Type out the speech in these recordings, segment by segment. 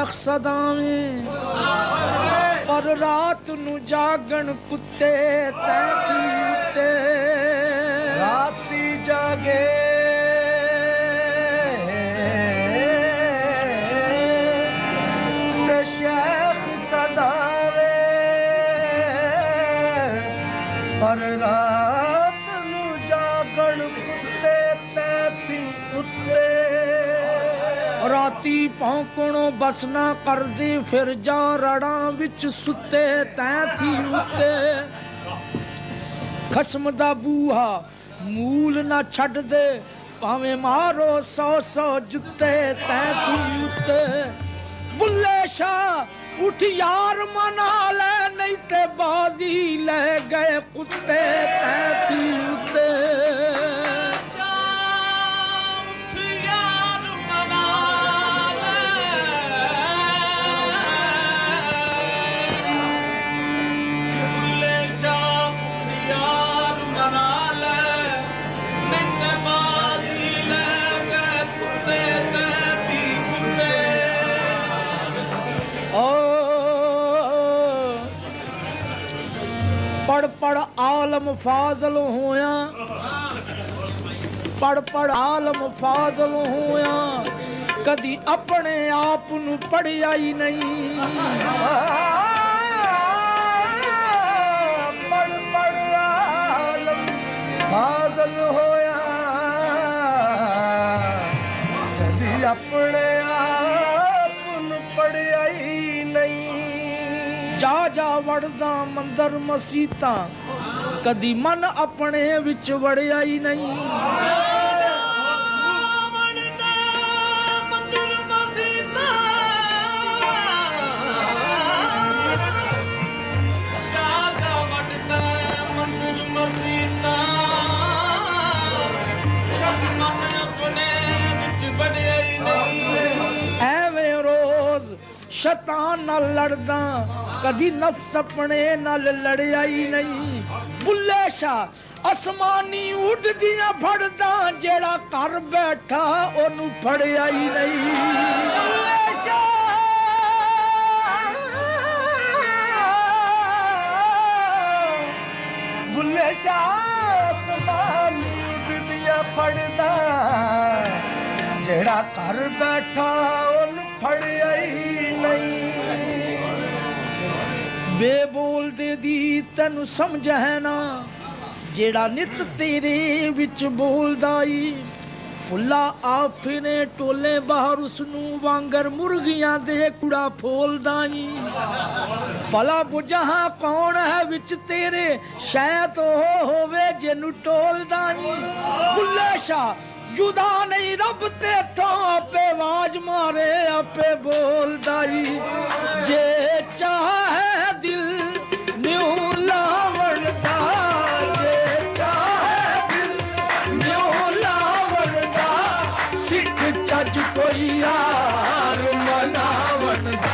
सदावें पर रात नू जागण कुत्ते तैं की उत्ते राती जागे ते शेख सदावे पर रात नू जागण कुत्ते तैं की उत्ते राती भौंकणों बस ना कर दे फिर जा रड़ा विच सुते तैं थी उत्ते खसम दा बूहा मूल ना छड़ दे भावें मारो 100 जुत्ते तैं थी उत्ते बुल्ले शाह उठ यार मना ले नहीं ते बाजी ले गए कुत्ते तैं थी उत्ते पढ़ पढ़ आलम फाजल होया पढ़ पढ़ आलम फाजल होया कदी अपने आप नू पढ़िया ही नहीं पढ़ पढ़ आलम फाजल होया कदी अपने आप नू पढ़िया ही नहीं जा जा वड़दा मंदर मसीता कदी मन अपने विच वड़िया ही नहीं एवें रोज शैतान नाल लड़दा कदी नफ्स अपने नाल लड़िया ही नहीं बुल्ले शाह आसमानी उड़दियां फड़दा जेड़ा घर बैठा ओनू फड़िया ही नहीं बुल्ले शाह आसमानी उड़दियां फड़दा जेड़ा घर बैठा ओनू फड़िया ही नहीं बेबोल दे दी तेनू समझ है ना जेड़ा नित तेरे विच बोलदाई फुल्ला आफने टोले बाहर उसनू वांगर मुर्गियां दे कुड़ा फोलदाई भला बुझा कौन है विच तेरे शायद हो होवे जिनू टोलदाई बुल्ले शाह जुदा नहीं रब ते तो आपे आवाज मारे आपे बोलदाई जे चाहे दिल न्यू लावड़दा जे चाहे दिल न्यू लावड़दा सिख चज कोई यार मनावड़दा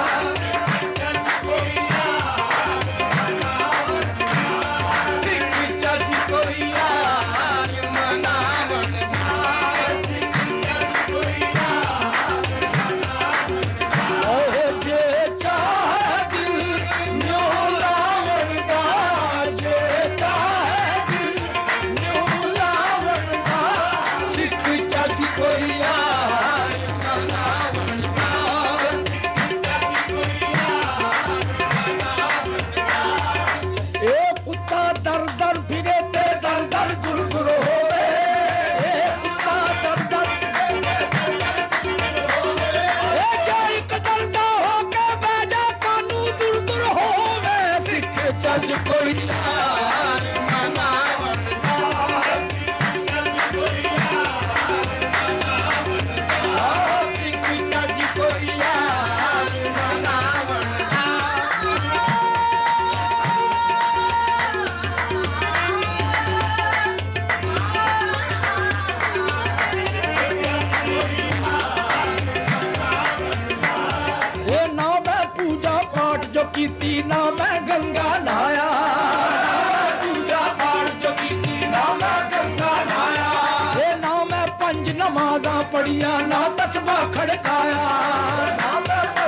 कीती ना मैं गंगा नहाया पूजा पाठ जो कीती ना मैं गंगा नहाया ना मैं पंज नमाज़ां पढ़िया ना तस्बीह खड़काया ना मैं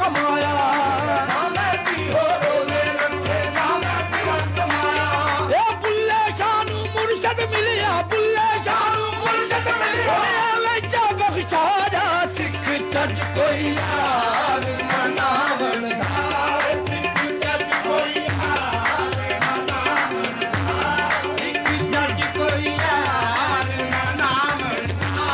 कमाया बुल्ले शाह नू मुर्शद मिलिया बुल्ले शाह नू मुर्शद मिलिया विच बख्शा जा सिख चज कोई यार मनावण दा सिख चज कोई यार मनावण दा सिख चज कोई यार मनावण दा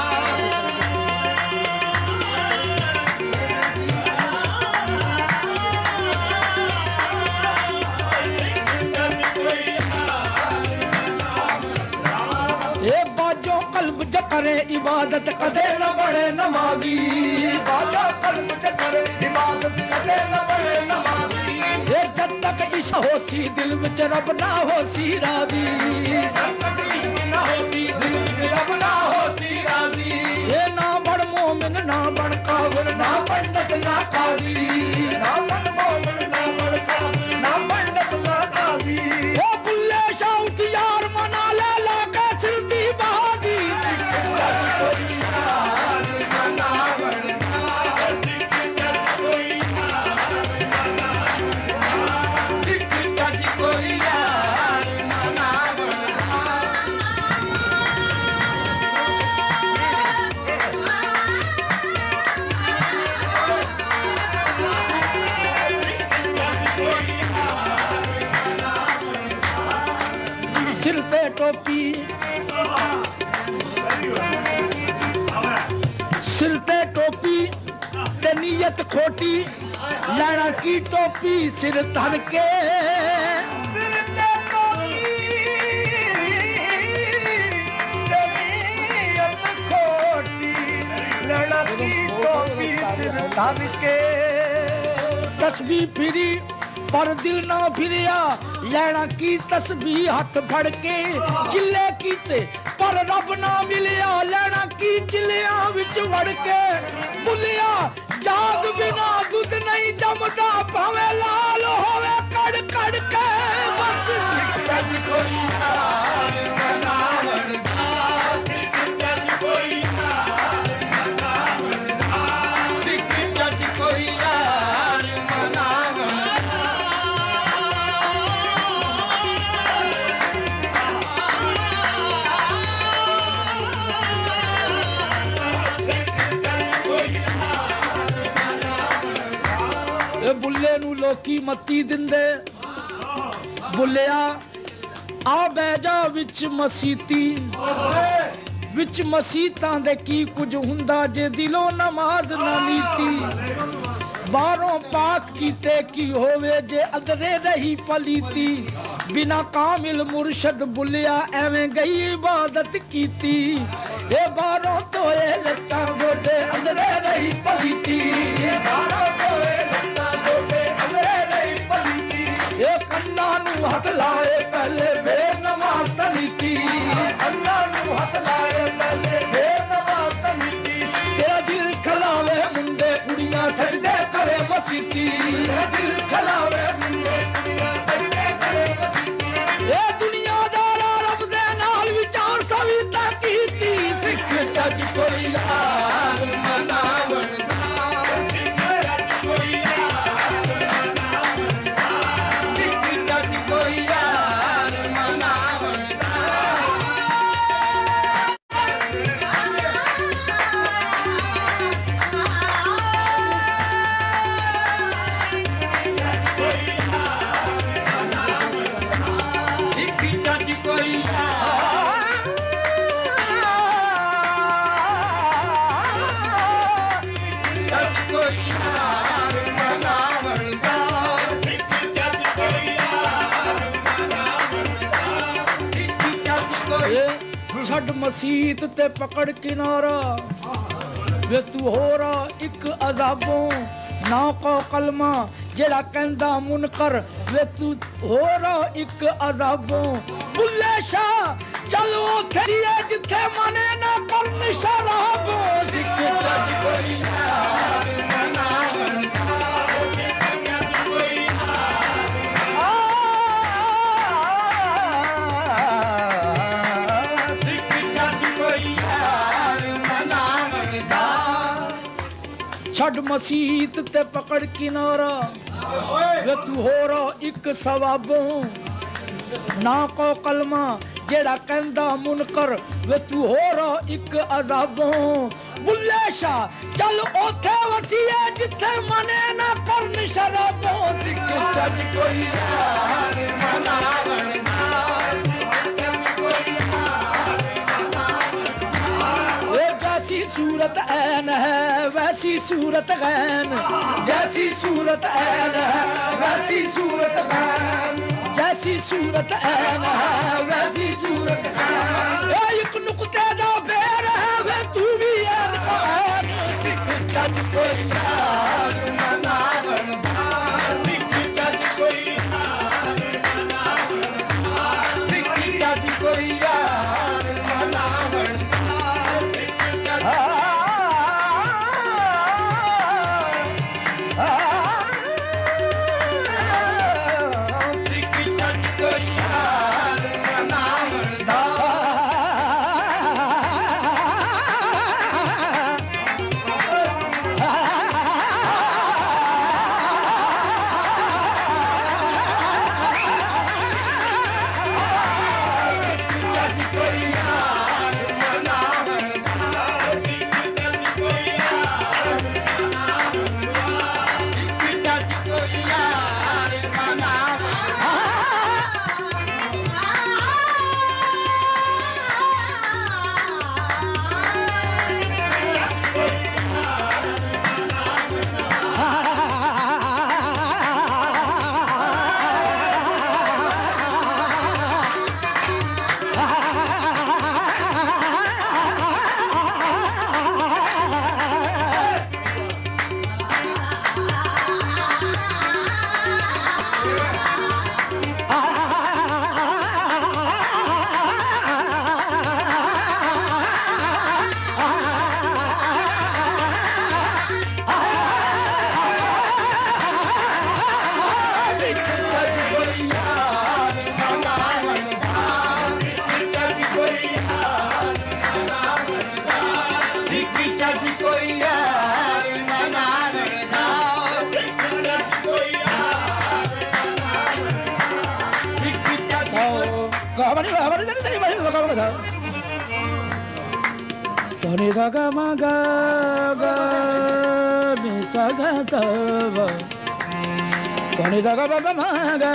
कल्ब चकरे इबादत कदे न बड़े नमाजी बाजा कल्ब चकरे इबादत कदे न बड़े नमाजी ये जब तक इश्क होसी दिल विच रब ना होसी राजी जब तक इश्क ना होसी दिल विच रब ना होसी राजी ये ना बड़ मोमिन ना बड़ काफिर ना पंडित ना काजी ना बड़ मोमिन ना बड़ काफिर ना पंडित ना काजी ओ बुल्ले शाह उठ यार मना ले लाके सिर दी बहादी सिर पे टोपी सिर पे टोपी ते नीयत खोटी लड़ा की टोपी सिर धर के सिर पे टोपी ते नीयत खोटी लड़ा की टोपी सिर धर के तस्बीह फिरी पर दिल ना फिरिया लैना की तस्बीह हाथ फड़ के चिल्ले कीते पर रब ना मिलिया लैना की चिल्लिया विच वड़ के बुलिया जाग बिना दूध नहीं जमदा भावे लाल होवे कड़ कड़ के बस चज कोई यार मनावण दा चज कोई यार मनावण दा चज कोई यार मनावण बुल्ले नू लोकी मत्ती दिंदे बुल्लिया आ बैजा विच मसीती विच मसीतां दे की कुछ हुंदा जे दिलों नमाज ना नीती बारों पाक कीते की होवे जे अदरे रही पलीती बिना कामिल मुर्शद बुल्लिया एवें गई इबादत कीती ए बारों तोए लत्तां गोडे अदरे रही पलीती बारों तोए लत्तां गोडे अदरे रही पलीती ए कन्ना नू हथ लाए पहले बेनमाज तनीती कन्ना नू हथ लाए पहले बेनमाज तनीती तेरा दिल खलावे मुंडे कुड़ियां सजदे करे मसीती तेरा दिल खलावे मुंडे कुड़ियां सजदे करे मसीती ए दुनियादारा रब दे नाल विचार सविता कीती सिख चज कोई यार मनावण दा सिख चज कोई यार मनावण दा सिख चज कोई यार मनावण दा छड़ मसीत ते पकड़ किनारा वे तू होरा एक अजाबों ना को कलमा जेड़ा कहंदा मुनकर वे तू होरा एक अजाबों बुल्ले शाह चलो थे जिथे मने ना कर शराबों सिख चज कोई यार मनावण दा सिख चज कोई छड़ मसीत ते पकड़ किनारा वे तू हो रो एक सवाबों ना को कलमा जेड़ा कहंदा मुनकर वे तू हो रो एक अजाबों बुल्ले शाह चल ओथे वसीए जिथे मने ना करन शराबों सिख चज कोई यार मनावण जैसी सूरत ऐन है वैसी सूरत गैन जैसी सूरत ऐन है वैसी सूरत गैन जैसी सूरत ऐन है वैसी सूरत गैन एक नुक्ते दा फेर है वे तू भी ऐन का ऐन सिख चज कोई यार मनावण सिख चज कोई यार मनावण सिख चज कोई यार मनावण Ni sa ga ma ga ga ni sa ga sa va ni sa ga ba ba ma ga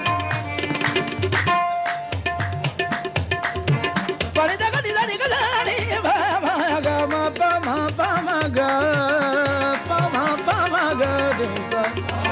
pa ni da ga ni ba ma ga ma pa ma ga pa ma ga ni sa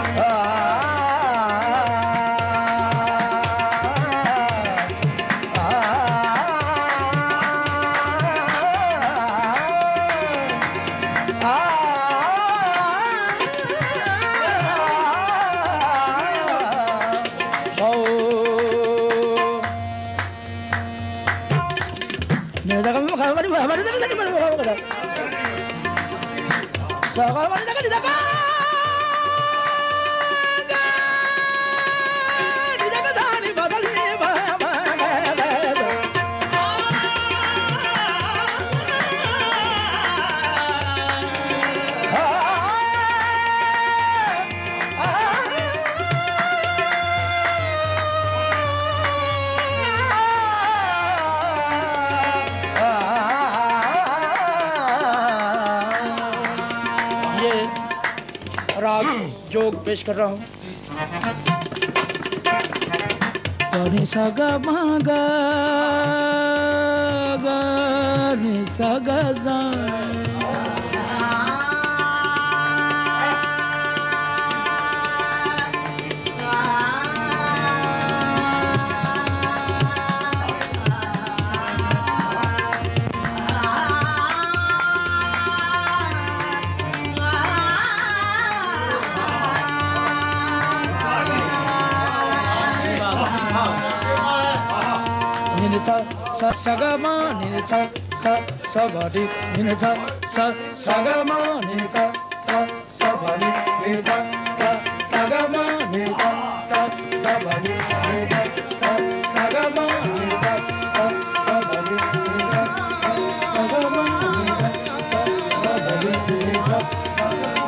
जोग पेश कर रहा हूँ नि सा गा मा गा गा नि सा गा जा sa sa ga ma ni sa sa ba di ni sa ga ma ni sa ba di ni sa ga ma ni sa ba di ni sa ga ma ni sa ba di ni sa ga ma ni sa ba di ni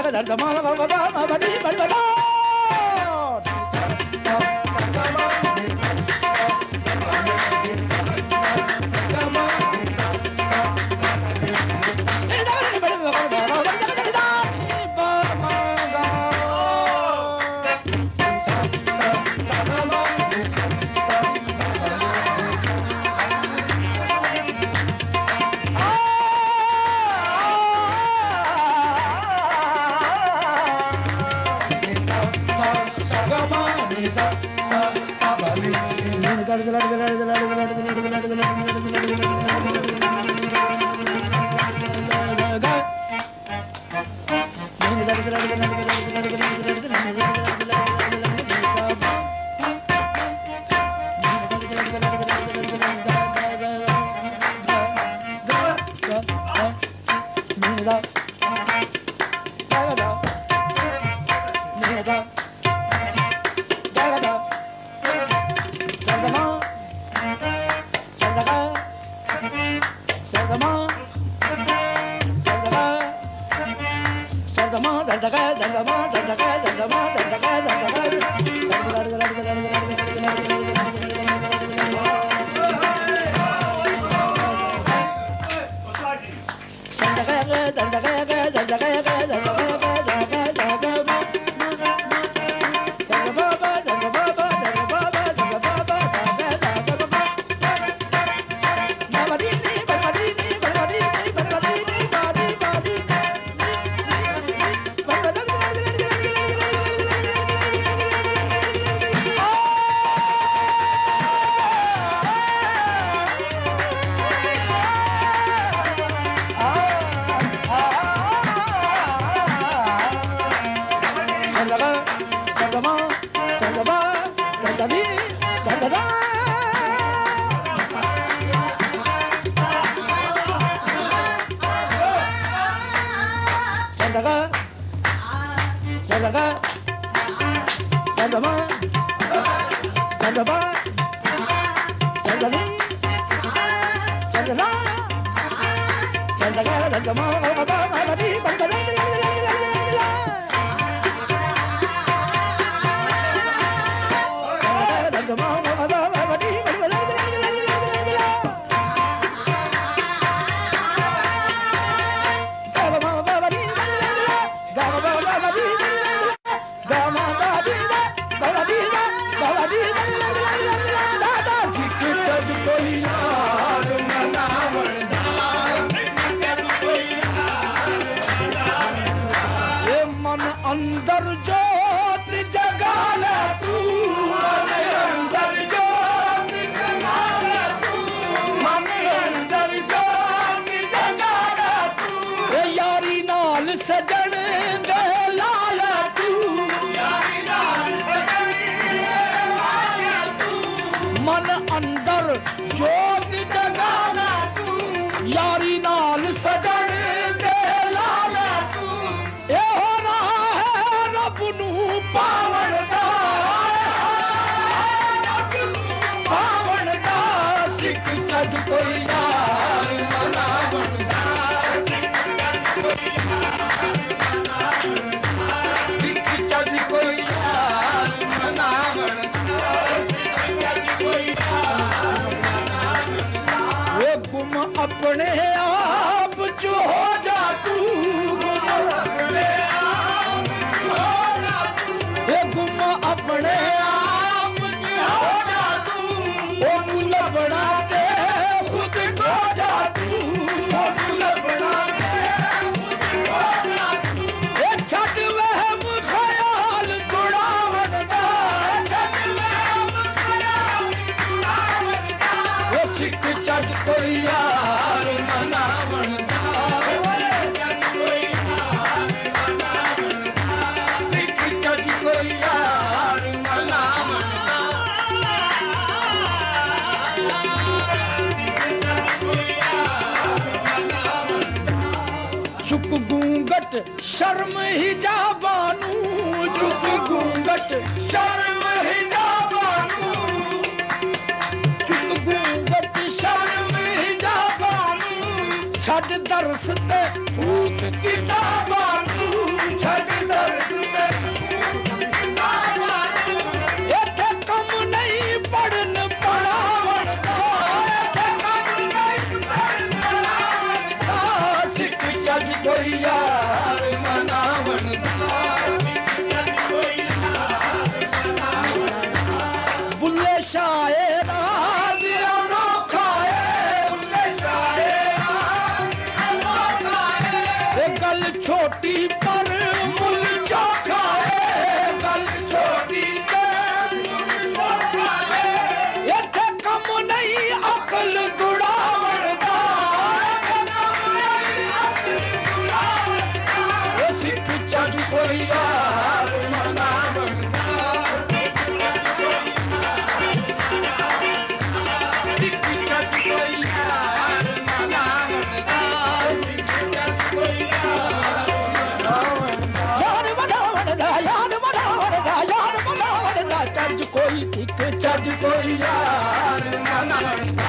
अपने आप जो हो जा तू गुम अपने आप जो हो जा तू ओनू लभना ते खुद खो जा तू ओनू लभना ते खुद खो जा तू ए छट वहम ख्याल गुड़ावन दा छट वहम ख्याल गुड़ावन दा ओ सिख छट कोई यार मनावन दा चुक गूंगट शर्म हिजाबानू चुक गूंगट शर्म हिजाबानू चुक गूंगट शर्म हिजाबानू छड़ दरस ते भूत किताबानू छड़ कोई यार मना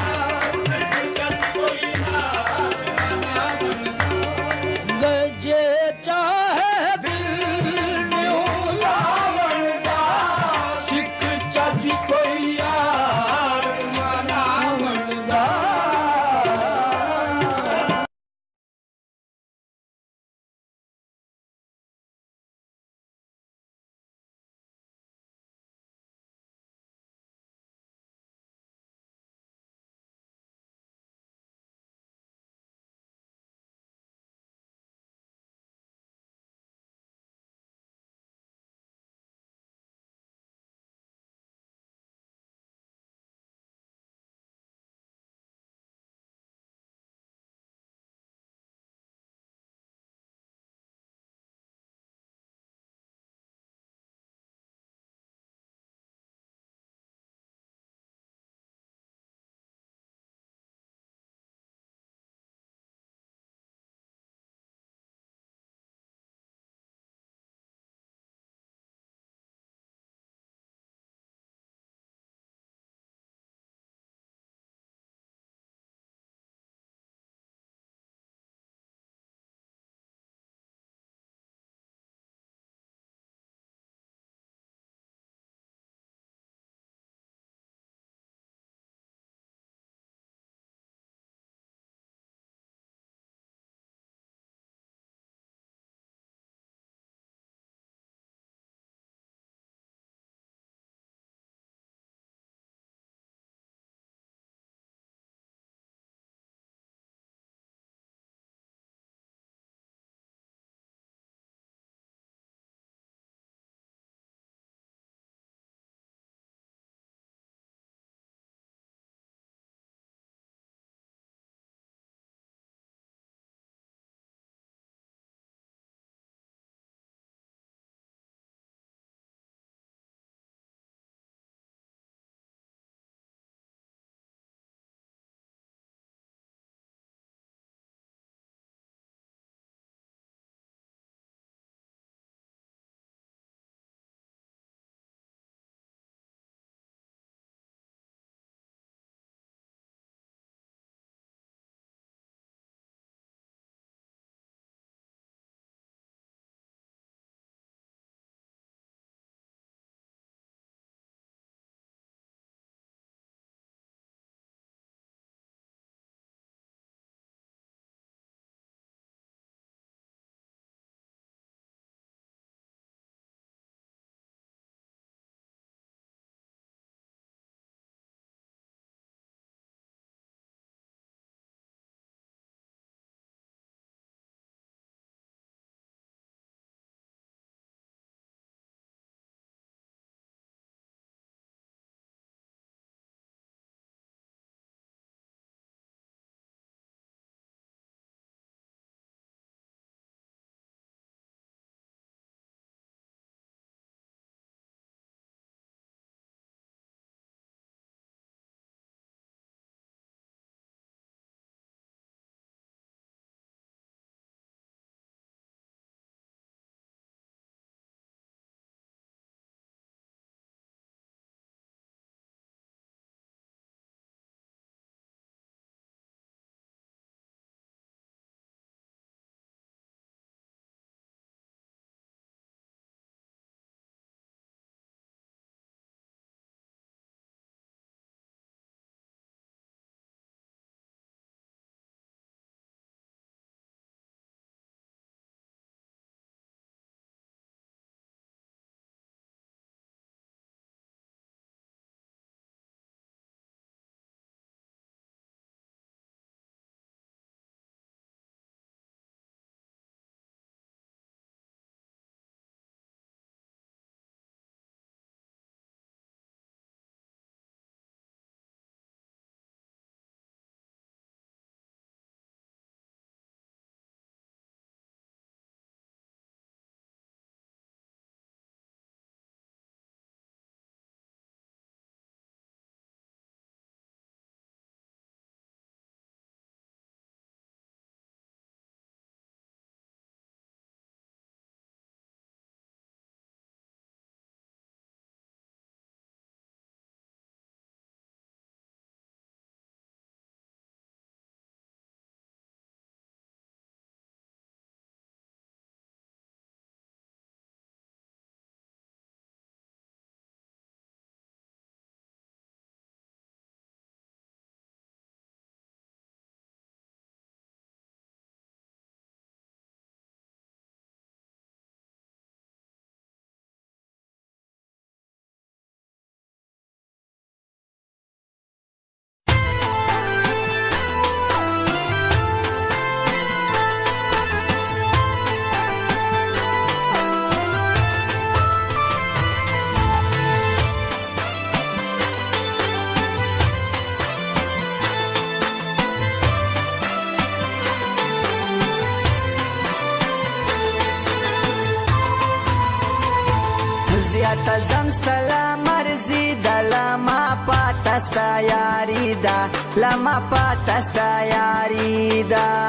زیاته زم ستله مرضي ده له ما پاته ستا یاري ده له ما پاته ستا یاري ده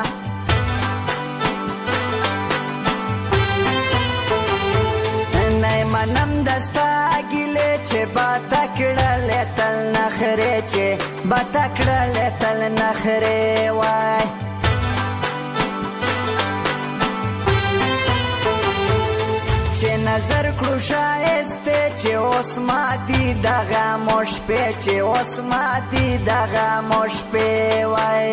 نه منم دستا ګیلې چې باته کړلې تل نخرې چې باته کړلې تل نخرې وای چې نظر کړو شایسته چې اوس ماتي دغه موش په چې اوس ماتي دغه موش په وای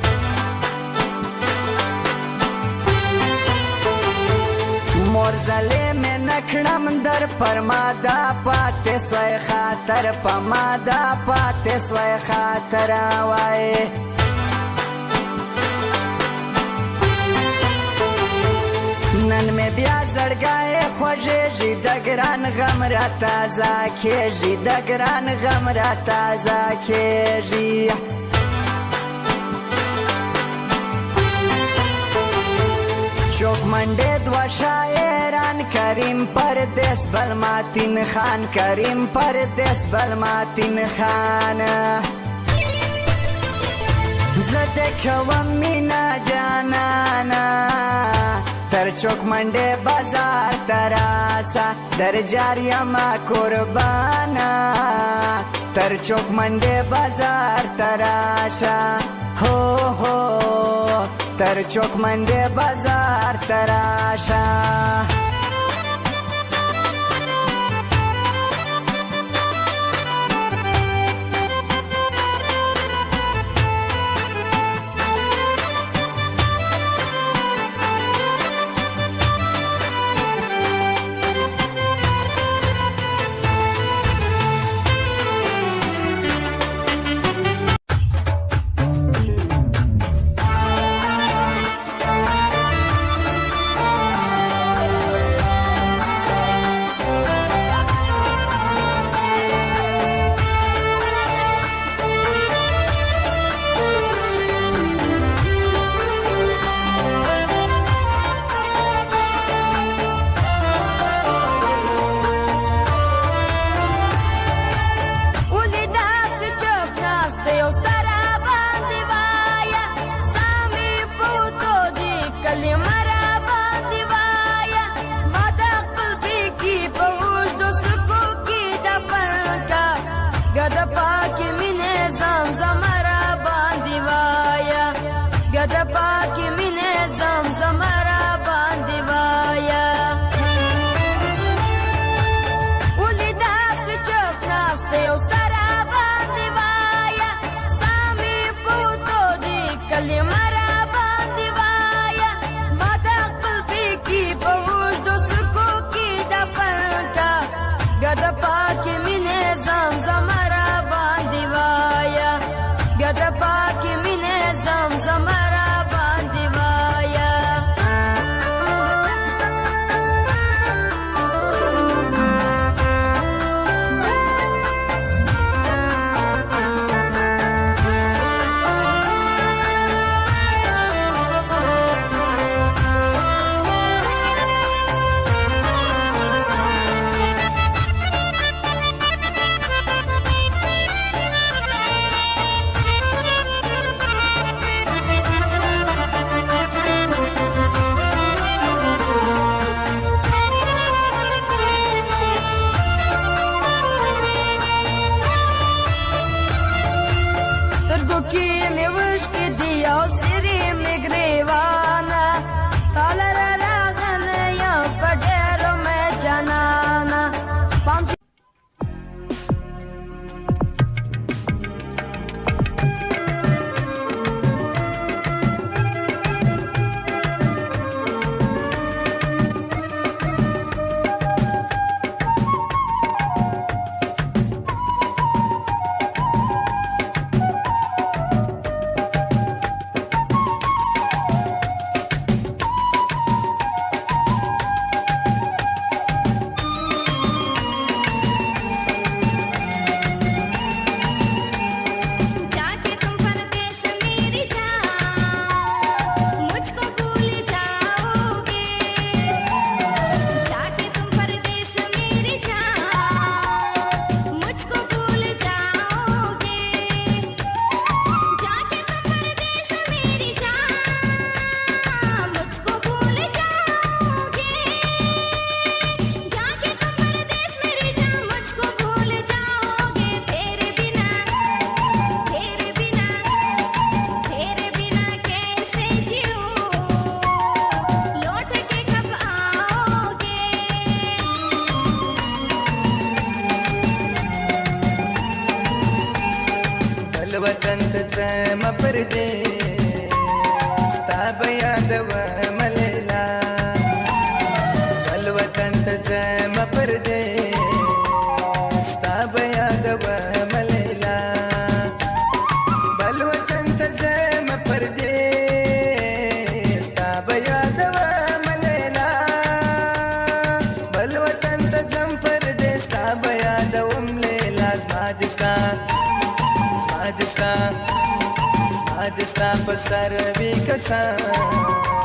مور ظلم نکړم در پرمادا پاتې سوی خاطر پمادا پاتې سوی خاطر وای نن می بیا زړګای خوږېږي د ګران غم را تازه کېږي د ګران غم را تازه کېږي چوک منډې دوه شاعران کریم پردیس بل ماتین خان کریم پردیس بل ماتین خان زه دې کوم مینا جانانا تر چوک منډې بازار تراسا در جاریم قربانا تر چوک منډې بازار تراشا هو هو تر چوک منډې بازار تراشا ځم پردېس ستا به یادوم لیلا بل وطن ته ځم پردېس ستا به یادوم لیلا بل وطن ته ځم پردېس ستا به یادوم لیلا بل وطن ته ځم پردېس ستا به یادوم لیلا زما دې ستا زما دې ستا په سر وي کسان